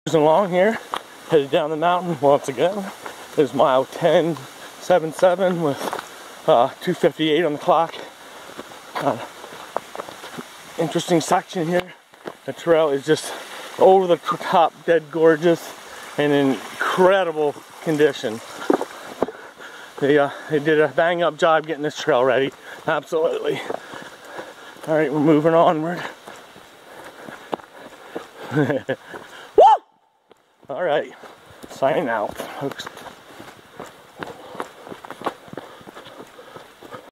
Along here, headed down the mountain once again. There's mile 10.77 with 2:58 on the clock. Interesting section here. The trail is just over the top, dead gorgeous, and in incredible condition. They did a bang up job getting this trail ready. Absolutely. All right, we're moving onward. Woo! All right, signing out, folks.